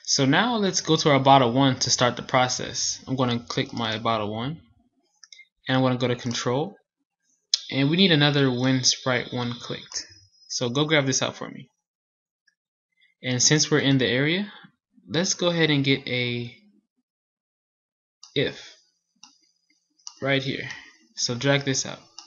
So now let's go to our bottle 1 to start the process. I'm going to click my bottle 1 and I'm going to go to control, and we need another when sprite 1 clicked. So go grab this out for me. And since we're in the area, let's go ahead and get a if right here. So drag this out.